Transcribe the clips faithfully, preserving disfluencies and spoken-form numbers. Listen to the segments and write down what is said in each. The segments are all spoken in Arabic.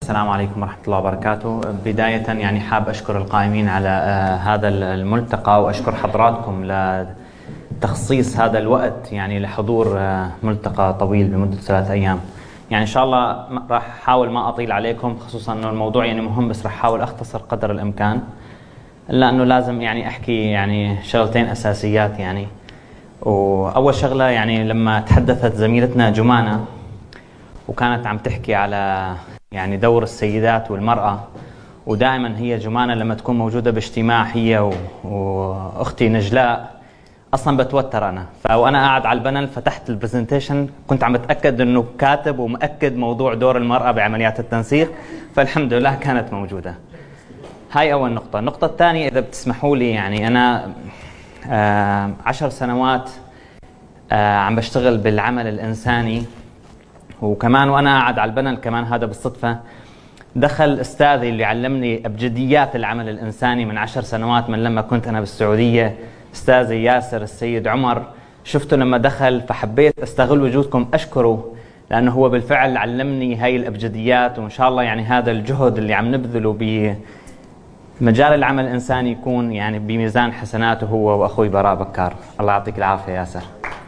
السلام عليكم ورحمة الله وبركاته. بداية يعني حاب أشكر القائمين على هذا الملتقى، وأشكر حضراتكم لتخصيص هذا الوقت يعني لحضور ملتقى طويل بمدة ثلاث أيام. يعني إن شاء الله راح أحاول ما أطيل عليكم، خصوصا أنه الموضوع يعني مهم، بس راح أحاول أختصر قدر الإمكان، إلا أنه لازم يعني أحكي يعني شغلتين أساسيات. يعني وأول شغلة يعني لما تحدثت زميلتنا جمانة وكانت عم تحكي على يعني دور السيدات والمرأة، ودائما هي جمانة لما تكون موجودة باجتماع هي وأختي نجلاء أصلا بتوتر أنا. فأنا قاعد على البانل فتحت البرزنتيشن كنت عم بتأكد أنه كاتب ومأكد موضوع دور المرأة بعمليات التنسيق، فالحمد لله كانت موجودة. هاي أول نقطة. النقطة الثانية إذا بتسمحوا لي، يعني أنا آه عشر سنوات آه عم بشتغل بالعمل الإنساني، وكمان وأنا قاعد على البانل كمان هذا بالصدفة دخل أستاذي اللي علمني أبجديات العمل الإنساني من عشر سنوات من لما كنت أنا بالسعودية، أستاذي ياسر السيد عمر. شفته لما دخل فحبيت أستغل وجودكم أشكره، لأنه هو بالفعل علمني هاي الأبجديات، وإن شاء الله يعني هذا الجهد اللي عم نبذله بمجال العمل الإنساني يكون يعني بميزان حسناته هو وأخوي براء بكار. الله يعطيك العافية ياسر.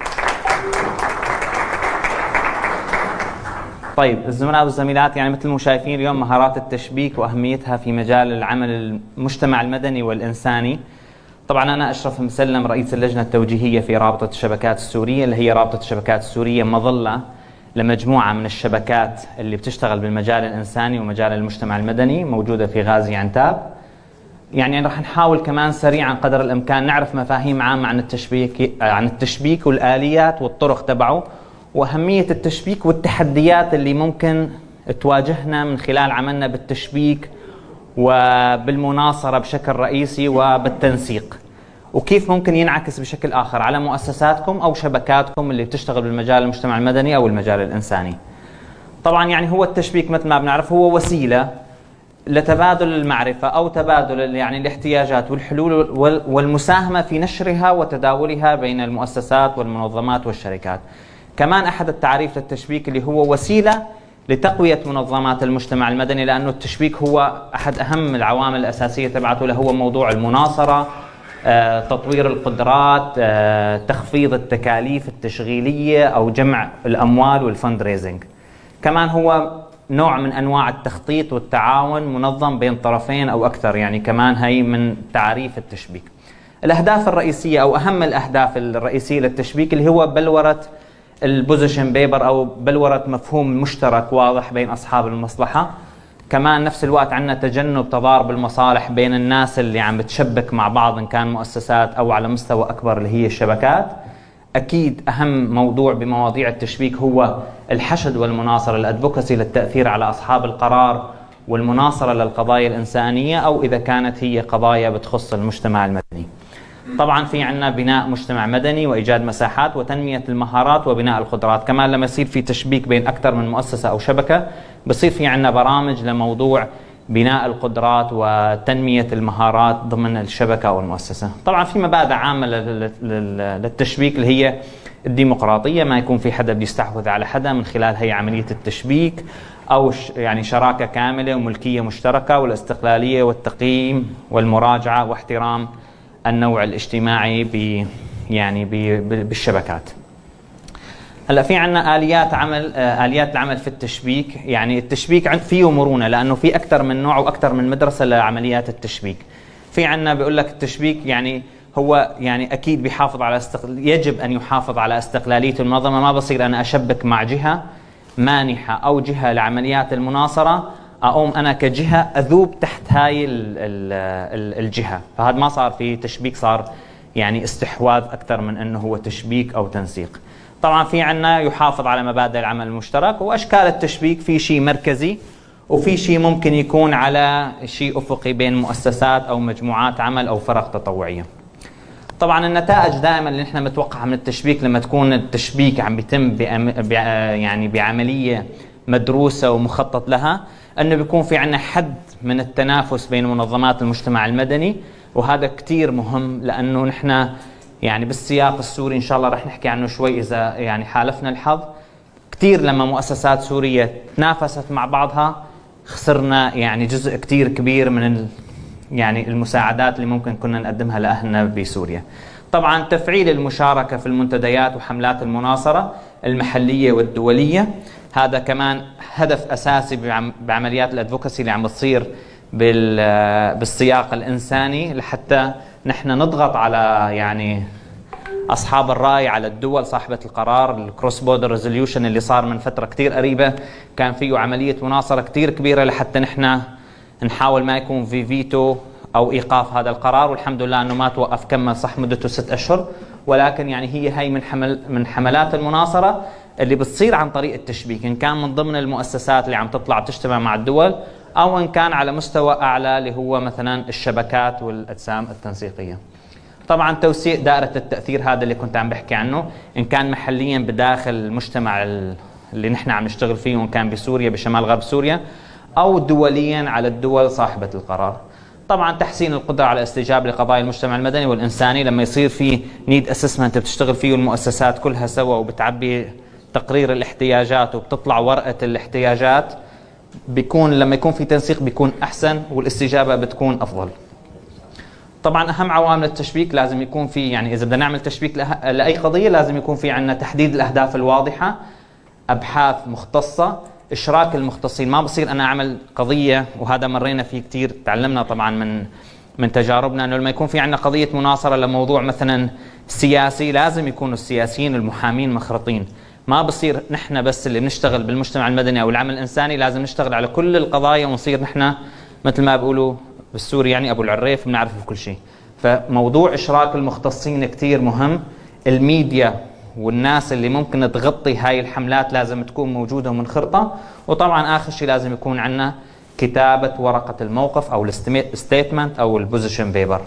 طيب الزملاء والزميلات، يعني مثل ما شايفين اليوم مهارات التشبيك وأهميتها في مجال العمل المجتمع المدني والإنساني. طبعا أنا أشرف مسلم رئيس اللجنة التوجيهية في رابطة الشبكات السورية، اللي هي رابطة الشبكات السورية مظلة لمجموعة من الشبكات اللي بتشتغل بالمجال الإنساني ومجال المجتمع المدني، موجودة في غازي عنتاب. يعني رح نحاول كمان سريعا قدر الإمكان نعرف مفاهيم عامة عن التشبيك عن التشبيك والآليات والطرق تبعه، وأهمية التشبيك والتحديات اللي ممكن تواجهنا من خلال عملنا بالتشبيك وبالمناصرة بشكل رئيسي وبالتنسيق، وكيف ممكن ينعكس بشكل آخر على مؤسساتكم أو شبكاتكم اللي بتشتغل بالمجال المجتمع المدني أو المجال الإنساني. طبعا يعني هو التشبيك مثل ما بنعرف هو وسيلة لتبادل المعرفة أو تبادل يعني الاحتياجات والحلول والمساهمة في نشرها وتداولها بين المؤسسات والمنظمات والشركات. كمان أحد التعريف للتشبيك اللي هو وسيلة لتقوية منظمات المجتمع المدني، لأنه التشبيك هو أحد أهم العوامل الأساسية تبعته، اللي هو موضوع المناصرة، آه، تطوير القدرات، آه، تخفيض التكاليف التشغيلية أو جمع الأموال والفند ريزنج. كمان هو نوع من أنواع التخطيط والتعاون منظم بين طرفين أو أكثر، يعني كمان هي من تعريف التشبيك. الأهداف الرئيسية أو أهم الأهداف الرئيسية للتشبيك اللي هو بلورة البوزيشن بيبر أو بلورة مفهوم مشترك واضح بين أصحاب المصلحة. كمان نفس الوقت عندنا تجنب تضارب المصالح بين الناس اللي عم بتشبك مع بعض، إن كان مؤسسات أو على مستوى أكبر اللي هي الشبكات. أكيد أهم موضوع بمواضيع التشبيك هو الحشد والمناصرة، الأدفوكسي للتأثير على أصحاب القرار، والمناصرة للقضايا الإنسانية أو إذا كانت هي قضايا بتخص المجتمع المدني. طبعا في عندنا بناء مجتمع مدني وإيجاد مساحات وتنمية المهارات وبناء القدرات. كمان لما يصير في تشبيك بين أكثر من مؤسسة أو شبكة بصير في عندنا برامج لموضوع بناء القدرات وتنمية المهارات ضمن الشبكة أو المؤسسة. طبعا في مبادئ عامة للتشبيك اللي هي الديمقراطية، ما يكون في حدا بيستحوذ على حدا من خلال هي عملية التشبيك، أو يعني شراكة كاملة وملكية مشتركة، والاستقلالية والتقييم والمراجعة واحترام النوع الاجتماعي ب يعني ب بالشبكات. هلا في عندنا آليات عمل آليات العمل في التشبيك. يعني التشبيك فيه مرونة، لأنه في أكثر من نوع وأكثر من مدرسة لعمليات التشبيك. في عندنا بيقول لك التشبيك يعني هو يعني أكيد بيحافظ على استقل... يجب أن يحافظ على استقلالية المنظمة. ما بصير أنا أشبك مع جهة مانحة أو جهة لعمليات المناصرة أقوم أنا كجهة أذوب تحت هاي ال ال الجهة، فهذا ما صار في تشبيك، صار يعني استحواذ أكثر من أنه هو تشبيك أو تنسيق. طبعا في عنا يحافظ على مبادئ العمل المشترك، وأشكال التشبيك في شيء مركزي وفي شيء ممكن يكون على شيء أفقي بين مؤسسات أو مجموعات عمل أو فرق تطوعية. طبعا النتائج دائما اللي نحن متوقعها من التشبيك لما تكون التشبيك عم بيتم يعني بعملية مدروسة ومخطط لها، أنه بيكون في عنا حد من التنافس بين منظمات المجتمع المدني، وهذا كتير مهم لأنه نحن يعني بالسياق السوري إن شاء الله رح نحكي عنه شوي إذا يعني حالفنا الحظ. كتير لما مؤسسات سورية تنافست مع بعضها خسرنا يعني جزء كتير كبير من ال يعني المساعدات اللي ممكن كنا نقدمها لأهلنا بسوريا. طبعا تفعيل المشاركة في المنتديات وحملات المناصرة المحلية والدولية، هذا كمان هدف أساسي بعمليات الأدفوكسي اللي عم بتصير بالسياق الإنساني، لحتى نحن نضغط على يعني أصحاب الرأي، على الدول صاحبة القرار. الكروس بوردر ريزوليوشن اللي صار من فترة كتير قريبة كان فيه عملية مناصرة كتير كبيرة لحتى نحن نحاول ما يكون في فيتو أو إيقاف هذا القرار، والحمد لله أنه ما توقف، كمل صح مدته ست أشهر، ولكن يعني هي هي من حمل من حملات المناصرة اللي بتصير عن طريق التشبيك، إن كان من ضمن المؤسسات اللي عم تطلع بتجتمع مع الدول، أو إن كان على مستوى أعلى اللي هو مثلا الشبكات والأجسام التنسيقية. طبعا توسيع دائرة التأثير هذا اللي كنت عم بحكي عنه، إن كان محليا بداخل المجتمع اللي نحن عم نشتغل فيه، وإن كان بسوريا بشمال غرب سوريا، أو دوليا على الدول صاحبة القرار. طبعا تحسين القدرة على الاستجابة لقضايا المجتمع المدني والإنساني، لما يصير في نيد اسسمنت بتشتغل فيه المؤسسات كلها سوا وبتعبي تقرير الاحتياجات وبتطلع ورقة الاحتياجات، بيكون لما يكون في تنسيق بيكون أحسن والاستجابة بتكون أفضل. طبعا أهم عوامل التشبيك لازم يكون في، يعني إذا بدنا نعمل تشبيك لأي قضية لازم يكون في عندنا تحديد الأهداف الواضحة، أبحاث مختصة، إشراك المختصين. ما بصير أنا أعمل قضية، وهذا مرينا فيه كتير، تعلمنا طبعا من من تجاربنا، أنه لما يكون في عندنا قضية مناصرة لموضوع مثلا سياسي لازم يكونوا السياسيين المحامين مخرطين. ما بصير نحن بس اللي بنشتغل بالمجتمع المدني أو العمل الإنساني، لازم نشتغل على كل القضايا ونصير نحن مثل ما بيقولوا بالسوري يعني أبو العريف بنعرف بكل شيء. فموضوع إشراك المختصين كتير مهم. الميديا والناس اللي ممكن تغطي هاي الحملات لازم تكون موجودة ومنخرطة. وطبعا آخر شيء لازم يكون عندنا كتابة ورقة الموقف أو الستيتمنت أو البوزيشن بيبر.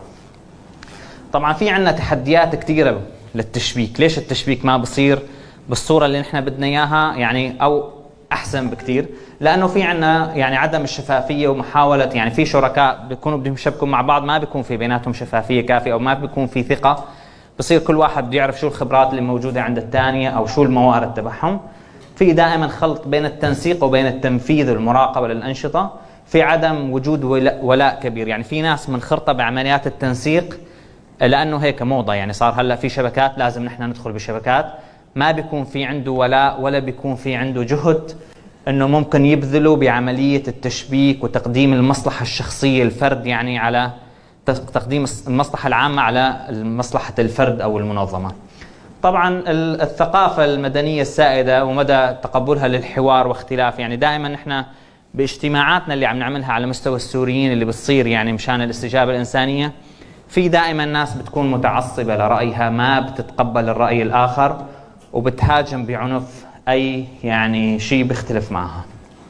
طبعا في عندنا تحديات كثيرة للتشبيك. ليش التشبيك ما بصير بالصورة اللي نحن بدنا إياها يعني أو أحسن بكثير؟ لأنه في عندنا يعني عدم الشفافية ومحاولة، يعني في شركاء بيكونوا بدهم يشبكوا مع بعض ما بيكون في بيناتهم شفافية كافية، أو ما بيكون في ثقة، بصير كل واحد بده يعرف شو الخبرات اللي موجودة عند الثانية أو شو الموارد تبعهم. في دائما خلط بين التنسيق وبين التنفيذ والمراقبة للأنشطة. في عدم وجود ولاء كبير، يعني في ناس منخرطة بعمليات التنسيق لأنه هيك موضة، يعني صار هلأ في شبكات لازم نحن ندخل بشبكات، ما بيكون في عنده ولاء ولا بيكون في عنده جهد انه ممكن يبذله بعملية التشبيك وتقديم المصلحة الشخصية الفرد، يعني على تقديم المصلحة العامة على مصلحة الفرد أو المنظمة. طبعا الثقافة المدنية السائدة ومدى تقبلها للحوار واختلاف، يعني دائما نحن باجتماعاتنا اللي عم نعملها على مستوى السوريين اللي بتصير يعني مشان الاستجابة الإنسانية، في دائما ناس بتكون متعصبة لرأيها، ما بتتقبل الرأي الآخر وبتهاجم بعنف أي يعني شيء بيختلف معها.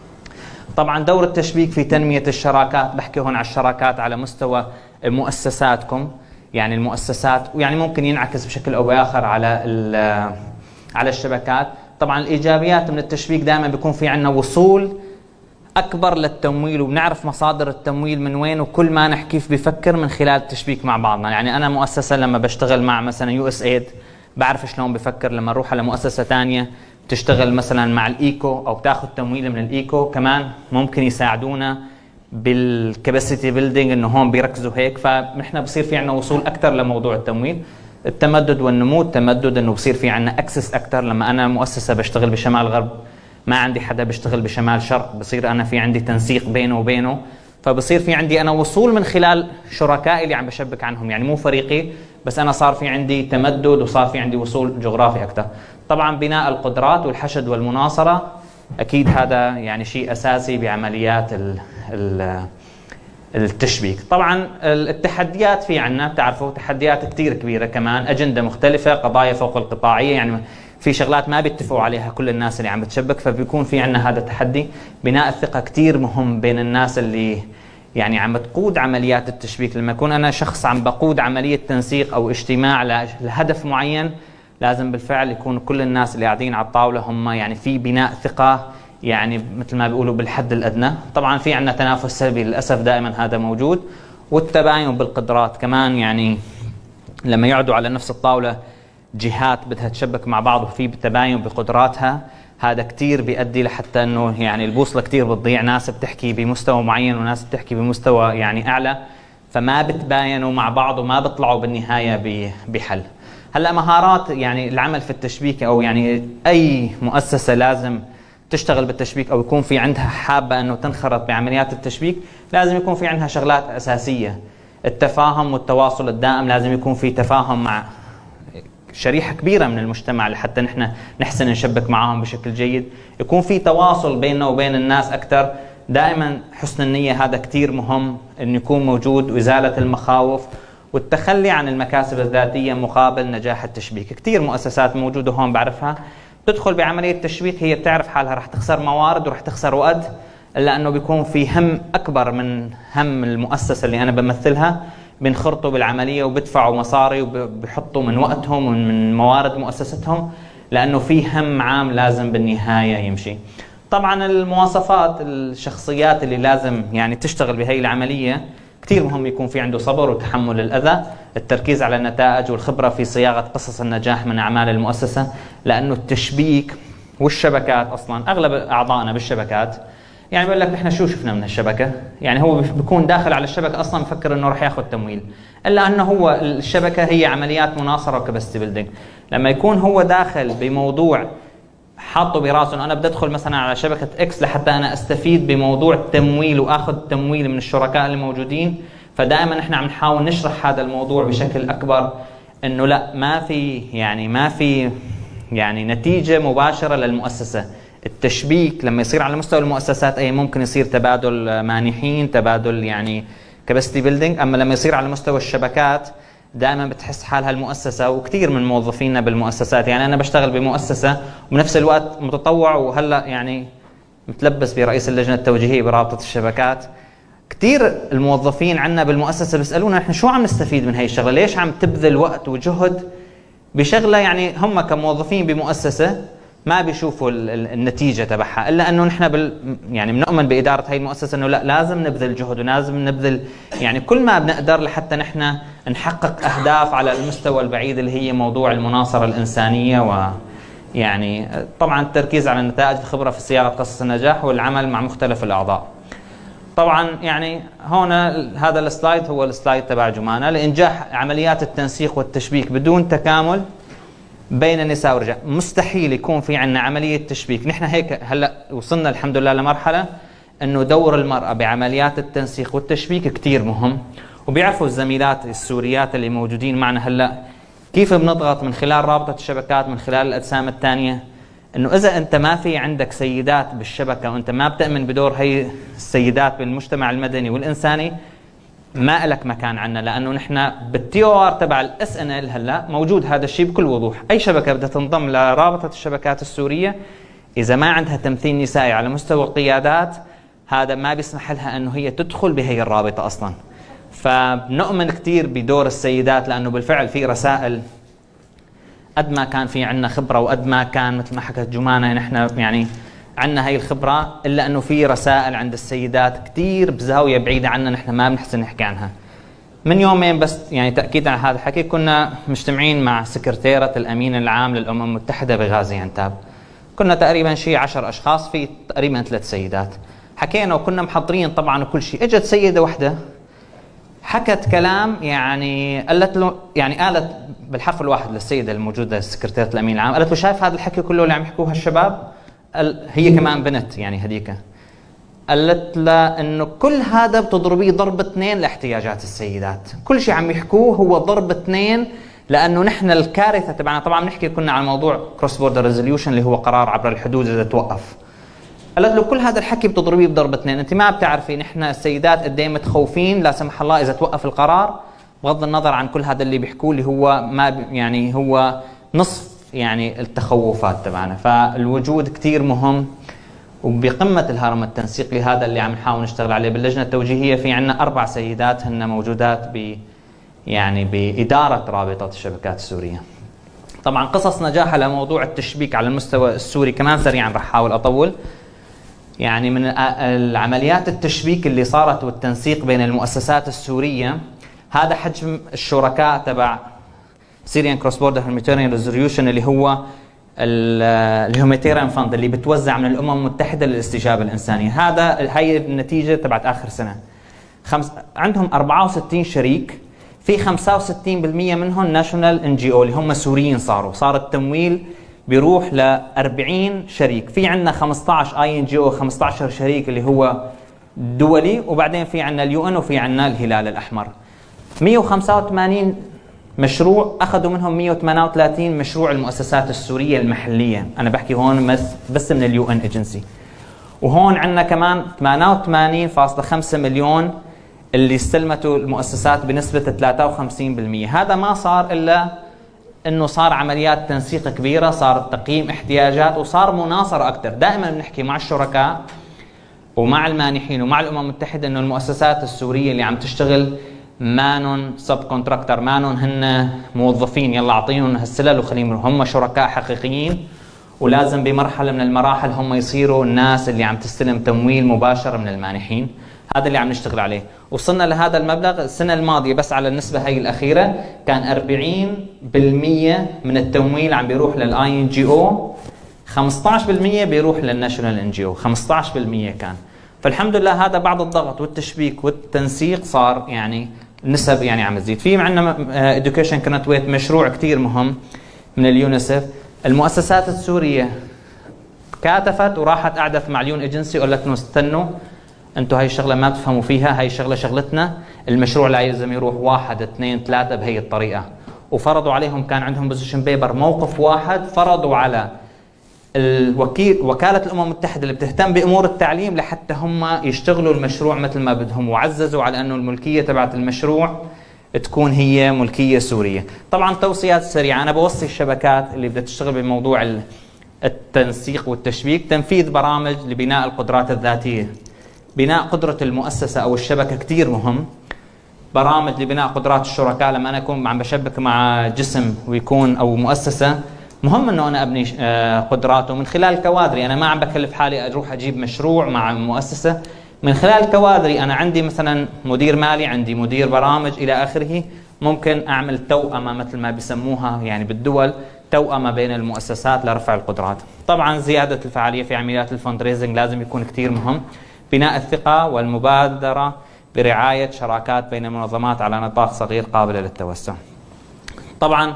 طبعا دور التشبيك في تنمية الشراكات، بحكي هون على الشراكات على مستوى مؤسساتكم، يعني المؤسسات، ويعني ممكن ينعكس بشكل أو بآخر على على الشبكات. طبعا الإيجابيات من التشبيك دائما بيكون في عندنا وصول أكبر للتمويل، وبنعرف مصادر التمويل من وين، وكل ما نحكي كيف بيفكر من خلال التشبيك مع بعضنا. يعني أنا مؤسسة لما بشتغل مع مثلا يو اس ايد بعرف شلون بفكر، لما اروح على مؤسسة ثانية بتشتغل مثلا مع الايكو او بتاخذ تمويل من الايكو، كمان ممكن يساعدونا بالكاباسيتي بيلدينج، انه هون بيركزوا هيك، فنحن بصير في عندنا وصول اكثر لموضوع التمويل. التمدد والنمو، التمدد انه بصير في عندنا اكسس اكثر. لما انا مؤسسة بشتغل بشمال غرب ما عندي حدا بيشتغل بشمال شرق، بصير انا في عندي تنسيق بينه وبينه، فبصير في عندي انا وصول من خلال شركائي اللي عم بشبك عنهم، يعني مو فريقي بس انا صار في عندي تمدد وصار في عندي وصول جغرافي اكثر. طبعا بناء القدرات والحشد والمناصرة اكيد هذا يعني شيء اساسي بعمليات ال ال التشبيك. طبعا التحديات في عنا بتعرفوا تحديات كثير كبيرة، كمان اجندة مختلفة، قضايا فوق القطاعية، يعني في شغلات ما بيتفقوا عليها كل الناس اللي عم بتشبك، فبيكون في عنا هذا التحدي. بناء الثقة كثير مهم بين الناس اللي يعني عم بتقود عمليات التشبيك. لما يكون أنا شخص عم بقود عملية تنسيق أو اجتماع لهدف معين، لازم بالفعل يكون كل الناس اللي قاعدين على الطاولة هم يعني في بناء ثقة، يعني مثل ما بيقولوا بالحد الأدنى. طبعا في عنا تنافس سلبي للأسف دائما هذا موجود، والتباين بالقدرات كمان، يعني لما يقعدوا على نفس الطاولة جهات بدها تشبك مع بعض وفي تباين بقدراتها، هذا كتير بيؤدي لحتى انه يعني البوصله كتير بتضيع، ناس بتحكي بمستوى معين وناس بتحكي بمستوى يعني اعلى، فما بتباينوا مع بعض وما بيطلعوا بالنهايه بحل. هلا مهارات يعني العمل في التشبيك، او يعني اي مؤسسه لازم تشتغل بالتشبيك او يكون في عندها حابه انه تنخرط بعمليات التشبيك، لازم يكون في عندها شغلات اساسيه. التفاهم والتواصل الدائم، لازم يكون في تفاهم مع شريحه كبيره من المجتمع لحتى نحن نحسن نشبك معهم بشكل جيد. يكون في تواصل بيننا وبين الناس اكثر. دائما حسن النيه هذا كثير مهم انه يكون موجود، وازاله المخاوف والتخلي عن المكاسب الذاتيه مقابل نجاح التشبيك. كثير مؤسسات موجوده هون بعرفها تدخل بعمليه تشبيك، هي بتعرف حالها رح تخسر موارد ورح تخسر وقت، الا انه بيكون في هم اكبر من هم المؤسسه اللي انا بمثلها، بينخرطوا بالعمليه وبدفعوا مصاري وبيحطوا من وقتهم ومن موارد مؤسستهم، لانه في هم عام لازم بالنهايه يمشي. طبعا المواصفات الشخصيات اللي لازم يعني تشتغل بهي العمليه، كثير مهم يكون في عنده صبر وتحمل الاذى، التركيز على النتائج والخبره في صياغه قصص النجاح من اعمال المؤسسه، لانه التشبيك والشبكات اصلا اغلب اعضائنا بالشبكات يعني بقول لك نحن شو شفنا من الشبكه؟ يعني هو بيكون داخل على الشبكه اصلا بفكر انه راح ياخذ تمويل، الا انه هو الشبكه هي عمليات مناصره وكبستي بيلدينج. لما يكون هو داخل بموضوع حاطه براسه انه انا بدي ادخل مثلا على شبكه اكس لحتى انا استفيد بموضوع التمويل واخذ تمويل من الشركاء الموجودين، فدائما احنا عم نحاول نشرح هذا الموضوع بشكل اكبر، انه لا ما في يعني ما في يعني نتيجه مباشره للمؤسسه. التشبيك لما يصير على مستوى المؤسسات اي ممكن يصير تبادل مانحين، تبادل يعني كبستي بيلدينج، اما لما يصير على مستوى الشبكات دائما بتحس حالها المؤسسه، وكثير من موظفينا بالمؤسسات، يعني انا بشتغل بمؤسسه وبنفس الوقت متطوع وهلا يعني متلبس برئيس اللجنه التوجيهيه برابطه الشبكات. كثير الموظفين عندنا بالمؤسسه بيسالونا احنا شو عم نستفيد من هي الشغله؟ ليش عم تبذل وقت وجهد بشغله يعني هم كموظفين بمؤسسه ما بيشوفوا النتيجه تبعها، الا انه نحن بال يعني بنؤمن باداره هي المؤسسه انه لا لازم نبذل جهد ولازم نبذل يعني كل ما بنقدر لحتى نحن نحقق اهداف على المستوى البعيد اللي هي موضوع المناصره الانسانيه، ويعني طبعا التركيز على النتائج، الخبره في صياغه قصص النجاح والعمل مع مختلف الاعضاء. طبعا يعني هون هذا السلايد هو السلايد تبع جمانه لانجاح عمليات التنسيق والتشبيك بدون تكامل بين النساء والرجال. مستحيل يكون في عندنا عمليه تشبيك، نحن هيك هلا وصلنا الحمد لله لمرحله انه دور المراه بعمليات التنسيق والتشبيك كثير مهم، وبيعرفوا الزميلات السوريات اللي موجودين معنا هلا كيف بنضغط من خلال رابطه الشبكات، من خلال الاجسام الثانيه، انه اذا انت ما في عندك سيدات بالشبكه وانت ما بتامن بدور هي السيدات بالمجتمع المدني والانساني، ما لك مكان عنا، لانه نحن بالتي او ار تبع الاس ان ال هلا موجود هذا الشيء بكل وضوح. اي شبكه بدها تنضم لرابطه الشبكات السوريه اذا ما عندها تمثيل نسائي على مستوى القيادات، هذا ما بيسمح لها انه هي تدخل بهي الرابطه اصلا. فبنؤمن كثير بدور السيدات، لانه بالفعل في رسائل قد ما كان في عندنا خبره وقد ما كان مثل ما حكت جمانه نحن يعني عندنا هي الخبره، الا انه في رسائل عند السيدات كثير بزاويه بعيده عنا نحن ما بنحسن نحكي عنها. من يومين بس يعني تاكيد على هذا الحكي كنا مجتمعين مع سكرتيره الامين العام للامم المتحده بغازي عنتاب، كنا تقريبا شيء عشر اشخاص، في تقريبا ثلاث سيدات، حكينا وكنا محضرين طبعا وكل شيء. اجت سيده وحده حكت كلام يعني قالت له يعني قالت بالحرف الواحد للسيده الموجوده سكرتيره الامين العام، قالت له شايف هذا الحكي كله اللي عم يحكوه الشباب؟ هي كمان بنت يعني هذيك، قالت لها انه كل هذا بتضربيه ضرب اثنين لاحتياجات السيدات، كل شيء عم يحكوه هو ضرب اثنين، لانه نحن الكارثه تبعنا طبعا بنحكي كنا عن موضوع كروس بوردر ريزوليوشن اللي هو قرار عبر الحدود اذا توقف. قالت له كل هذا الحكي بتضربيه بضرب اثنين، انت ما بتعرفي نحن السيدات قد ايه متخوفين لا سمح الله اذا توقف القرار، بغض النظر عن كل هذا اللي بيحكوه اللي هو ما يعني هو نصف يعني التخوفات تبعنا. فالوجود كثير مهم، وبقمه الهرم التنسيقي هذا اللي عم نحاول نشتغل عليه باللجنه التوجيهيه، في عندنا اربع سيدات هن موجودات ب يعني باداره رابطه الشبكات السوريه. طبعا قصص نجاح على موضوع التشبيك على المستوى السوري كمان سريعا رح احاول اطول. يعني من العمليات التشبيك اللي صارت والتنسيق بين المؤسسات السوريه، هذا حجم الشركاء تبع سيريان كروس بوردر هيومانيتيريان ريزوليوشن اللي هو الهيومانيتيريان فاند اللي بتوزع من الامم المتحده للاستجابه الانسانيه. هذا هي النتيجه تبعت اخر سنه. خمس عندهم أربعة وستين شريك، في خمسة وستين بالمئة منهم ناشونال ان جي او اللي هم سوريين، صاروا صار التمويل بيروح ل أربعين شريك. في عندنا خمسة عشر اي ان جي او، خمسة عشر شريك اللي هو دولي، وبعدين في عندنا اليو ان وفي عندنا الهلال الاحمر. مئة وخمسة وثمانين مشروع اخذوا منهم مئة وثمانية وثلاثين مشروع المؤسسات السوريه المحليه، انا بحكي هون بس بس من اليو ان ايجنسي. وهون عندنا كمان ثمانية وثمانين فاصلة خمسة مليون اللي استلمته المؤسسات بنسبه ثلاثة وخمسين بالمئة. هذا ما صار الا انه صار عمليات تنسيق كبيره، صار تقييم احتياجات، وصار مناصره اكثر. دائما بنحكي مع الشركاء ومع المانحين ومع الامم المتحده انه المؤسسات السوريه اللي عم تشتغل مانن سب كونتراكتر، مانن هن موظفين يلا اعطيهم هالسلل وخليهم، هم شركاء حقيقيين، ولازم بمرحله من المراحل هم يصيروا الناس اللي عم تستلم تمويل مباشر من المانحين. هذا اللي عم نشتغل عليه. وصلنا لهذا المبلغ السنه الماضيه بس على النسبه هي الاخيره كان أربعين بالمئة من التمويل عم بيروح للاي ان جي او، خمسة عشر بالمئة بيروح للناشونال ان جي او، خمسة عشر بالمئة كان. فالحمد لله هذا بعد الضغط والتشبيك والتنسيق صار يعني النسب يعني عم تزيد. في عندنا اديوكيشن كانت ويت مشروع كثير مهم من اليونيسف. المؤسسات السوريه كاتفت وراحت قعدت مع اليون ايجنسي وقالت لهم استنوا انتم هاي الشغله ما بتفهموا فيها، هاي الشغله شغلتنا، المشروع لا يلزم يروح واحد اثنين ثلاثه بهي الطريقه. وفرضوا عليهم، كان عندهم بوزيشن بيبر موقف واحد، فرضوا على الوكيل وكاله الامم المتحده اللي بتهتم بامور التعليم لحتى هم يشتغلوا المشروع مثل ما بدهم، وعززوا على انه الملكيه تبعت المشروع تكون هي ملكيه سوريه. طبعا توصيات سريعه، انا بوصي الشبكات اللي بدها تشتغل بموضوع التنسيق والتشبيك تنفيذ برامج لبناء القدرات الذاتيه. بناء قدره المؤسسه او الشبكه كثير مهم. برامج لبناء قدرات الشركاء، لما انا اكون عم بشبك مع جسم ويكون او مؤسسه، مهم انه انا ابني قدراته من خلال كوادري. انا ما عم بكلف حالي اروح اجيب مشروع مع مؤسسه، من خلال كوادري انا عندي مثلا مدير مالي، عندي مدير برامج الى اخره، ممكن اعمل توأمه مثل ما بسموها يعني بالدول، توأمه بين المؤسسات لرفع القدرات. طبعا زياده الفعاليه في عمليات الفند ريزنج لازم يكون كثير مهم. بناء الثقه والمبادره برعايه شراكات بين المنظمات على نطاق صغير قابله للتوسع. طبعا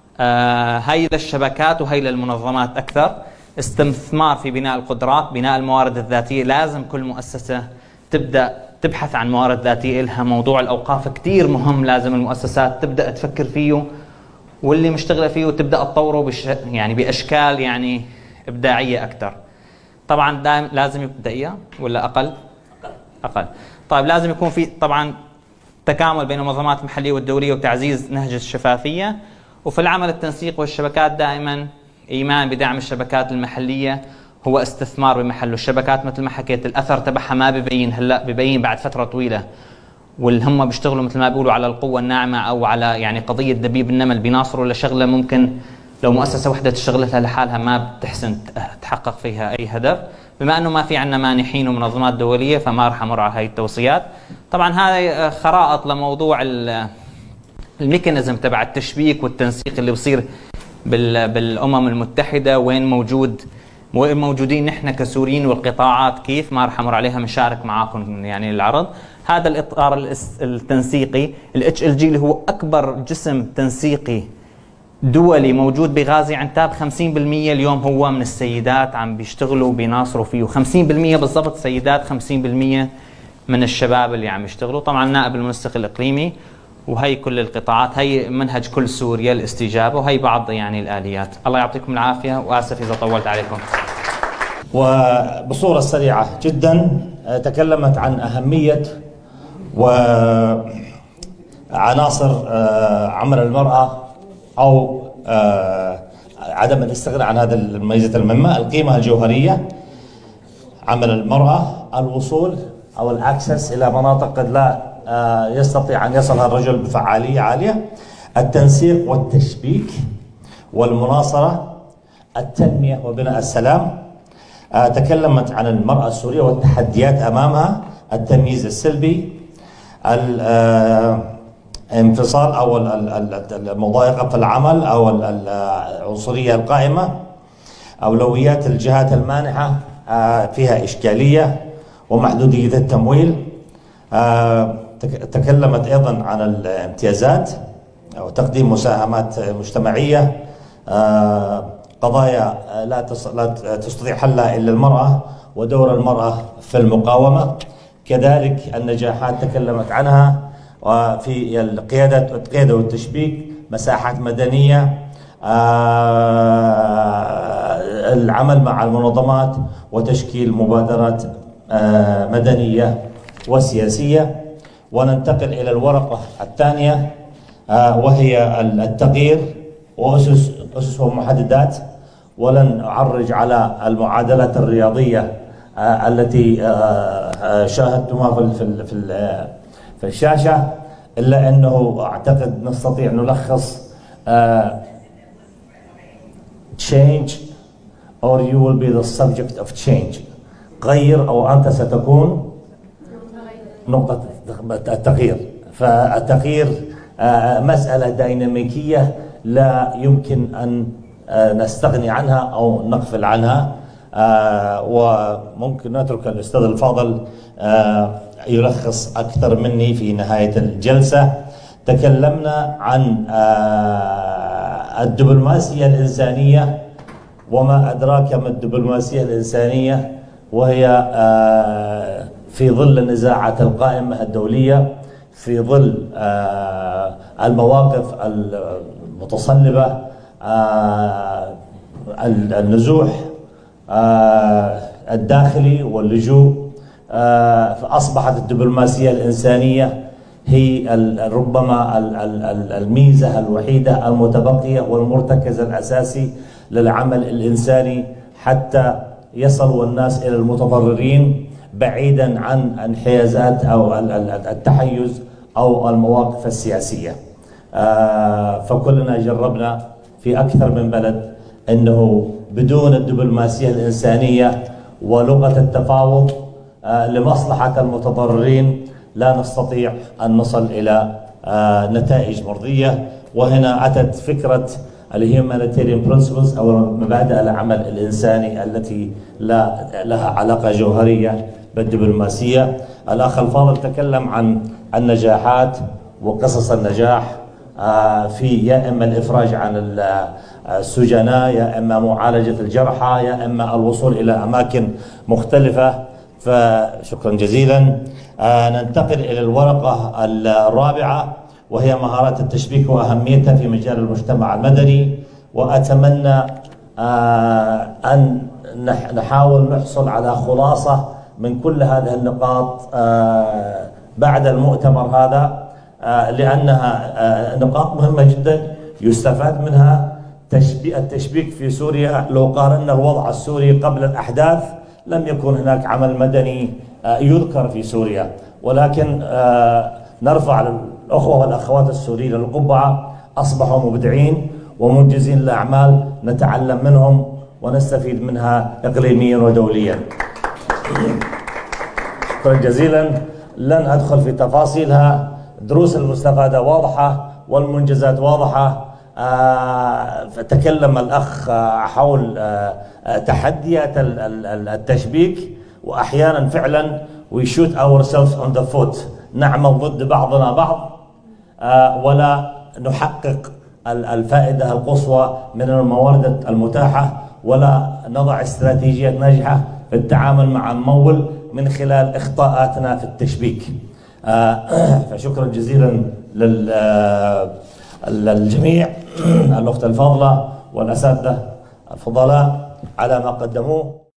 آه هي للشبكات وهي للمنظمات اكثر. استثمار في بناء القدرات، بناء الموارد الذاتيه، لازم كل مؤسسه تبدا تبحث عن موارد ذاتيه لها. موضوع الاوقاف كثير مهم، لازم المؤسسات تبدا تفكر فيه واللي مشتغله فيه وتبدا تطوره بش يعني باشكال يعني ابداعيه اكثر. طبعا دائما لازم يكون دقيقه ولا اقل؟ اقل. طيب لازم يكون في طبعا تكامل بين المنظمات المحليه والدوليه وتعزيز نهج الشفافيه. وفي العمل التنسيق والشبكات دائما ايمان بدعم الشبكات المحليه هو استثمار بمحله. الشبكات مثل ما حكيت الاثر تبعها ما ببين هلا، ببين بعد فتره طويله، واللي هم بيشتغلوا مثل ما بيقولوا على القوه الناعمه او على يعني قضيه دبيب النمل، بيناصروا لشغله ممكن لو مؤسسه وحده تشتغلها لحالها ما بتحسن تحقق فيها اي هدف. بما انه ما في عندنا مانحين ومنظمات دوليه فما راح امر على هاي التوصيات. طبعا هاي خرائط لموضوع الميكانيزم تبع التشبيك والتنسيق اللي بصير بالامم المتحده، وين موجود وين موجودين نحن كسوريين والقطاعات كيف، ما راح امر عليها، بنشارك معاكم يعني العرض. هذا الاطار التنسيقي الاتش ال جي اللي هو اكبر جسم تنسيقي دولي موجود بغازي عنتاب، خمسين بالمئة اليوم هو من السيدات عم بيشتغلوا وبيناصروا فيه، وخمسين بالمئة بالضبط سيدات، خمسين بالمئة من الشباب اللي عم يشتغلوا. طبعا نائب المنسق الاقليمي، وهي كل القطاعات، هي منهج كل سوريا الاستجابه، وهي بعض يعني الاليات. الله يعطيكم العافيه، واسف اذا طولت عليكم. وبصوره سريعه جدا تكلمت عن اهميه وعناصر عمل المراه او عدم الاستغناء عن هذه الميزه المهمه. القيمه الجوهريه، عمل المراه، الوصول او الاكسس الى مناطق قد لا يستطيع أن يصلها الرجل بفعالية عالية، التنسيق والتشبيك والمناصرة، التنمية وبناء السلام. تكلمت عن المرأة السورية والتحديات أمامها، التمييز السلبي، الانفصال أو المضايقة في العمل أو العنصرية القائمة، أولويات الجهات المانحة فيها إشكالية ومحدودية التمويل. تكلمت أيضا عن الامتيازات وتقديم مساهمات مجتمعية، قضايا لا تستطيع حلها إلا المرأة ودور المرأة في المقاومة. كذلك النجاحات تكلمت عنها، وفي القيادة القيادة والتشبيك، مساحات مدنية، العمل مع المنظمات وتشكيل مبادرات مدنية وسياسية. وننتقل إلى الورقة الثانية وهي التغيير وأسس أسس ومحددات. ولن أعرج على المعادلات الرياضية التي شاهدتموها في في الشاشة، إلا أنه أعتقد نستطيع نلخص change or you will be the subject of change. غير أو أنت ستكون نقطة التغيير. فالتغيير مسألة ديناميكية لا يمكن أن نستغني عنها أو نغفل عنها. وممكن نترك الأستاذ الفاضل يلخص أكثر مني في نهاية الجلسة. تكلمنا عن الدبلوماسية الإنسانية وما أدراك ما الدبلوماسية الإنسانية، وهي في ظل النزاعات القائمة الدولية، في ظل المواقف المتصلبة، النزوح الداخلي واللجوء، فأصبحت الدبلوماسية الإنسانية هي ربما الميزة الوحيدة المتبقية والمرتكز الأساسي للعمل الإنساني حتى يصلوا الناس إلى المتضررين بعيدا عن انحيازات أو التحيز أو المواقف السياسية. فكلنا جربنا في أكثر من بلد أنه بدون الدبلوماسية الإنسانية ولغة التفاوض لمصلحة المتضررين لا نستطيع أن نصل إلى نتائج مرضية. وهنا أتت فكرة الهيومانيتيريان برنسبلز أو مبادئ العمل الإنساني التي لا لها علاقة جوهرية بالدبلوماسية. الأخ الفاضل تكلم عن النجاحات وقصص النجاح في يا إما الإفراج عن السجناء، يا إما معالجة الجرحى، يا إما الوصول إلى أماكن مختلفة. فشكرا جزيلا. ننتقل إلى الورقة الرابعة وهي مهارات التشبيك وأهميتها في مجال المجتمع المدني. وأتمنى أن نحاول نحصل على خلاصة من كل هذه النقاط بعد المؤتمر هذا، لأنها نقاط مهمة جدا يستفاد منها. التشبيك في سوريا، لو قارنا الوضع السوري قبل الأحداث لم يكن هناك عمل مدني يذكر في سوريا، ولكن نرفع الأخوة والأخوات السوريين القبعة، أصبحوا مبدعين ومنجزين الأعمال، نتعلم منهم ونستفيد منها إقليميا ودوليا. شكرا جزيلا. لن أدخل في تفاصيلها، دروس المستفادة واضحة والمنجزات واضحة. فتكلم الأخ حول تحديات التشبيك، وأحيانا فعلا we shoot ourselves on the foot، نعمل ضد بعضنا بعض ولا نحقق الفائدة القصوى من الموارد المتاحة، ولا نضع استراتيجية ناجحة في التعامل مع الممول من خلال إخطاءاتنا في التشبيك. فشكرا جزيلا للجميع، الأخت الفاضلة والأساتذة الفضلاء على ما قدموه.